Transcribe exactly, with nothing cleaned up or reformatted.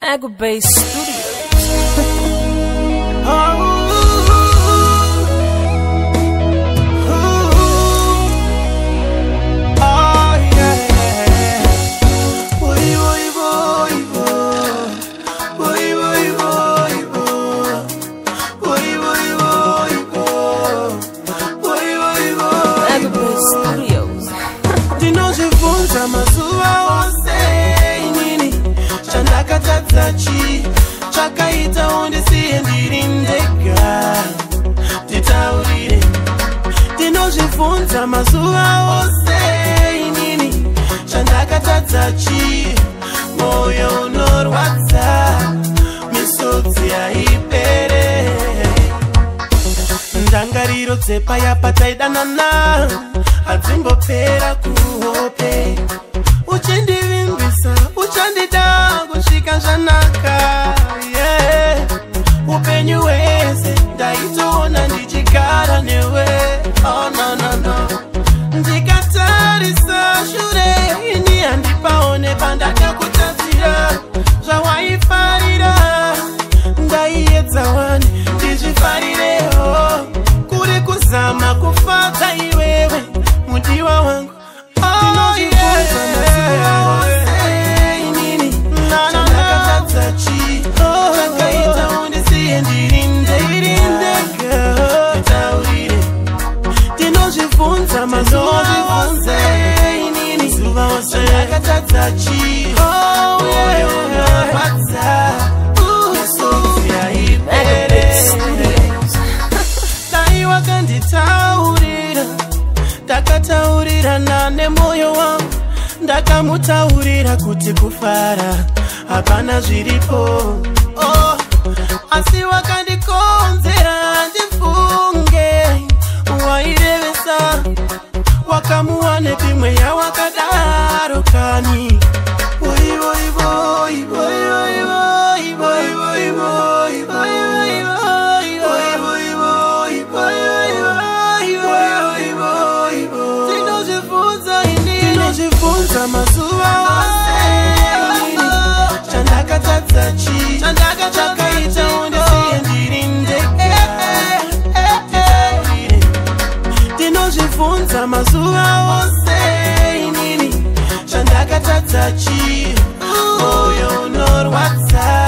Agobase Studios. Tachi chakaita undisiye ndiri ndega nditaurire ndinozvifunza mazuva ose inini chandakatadza chi moyo unorwadza misodzi haipere ndangariro dzepaya pataidanana hadzimbopera kuhope uchindivimbisa uchandida kusvika zvanaka yeah. Upenyu wese ndaitoona ndichigara newe oh, no, no, no. Ndikatarisa shure ini handipaone pandakakutadzira zvawaifarira ndaiedza wani ndizvifarirewo kuri kuzama kufadza iwewe mudiwa wangu oh, yeah. Tachi oh yeah Dai wakanditaurira takataurirana nemoyo wangu ndakamutaurira kuti kufara hapana zviripo oh asi wakandikonzera ndifunge wairevesa wakamuwane pimwe yawakadaro kani boy boy boy boy boy boy boy boy boy boy boy boy boy tinozifunza ini tinozifunza mazuva ose chandakatadza chi chandakachakaita undisiye ndiri ndege tinozifunza mazuva ose inini chandakatadza chi moyo unorwadza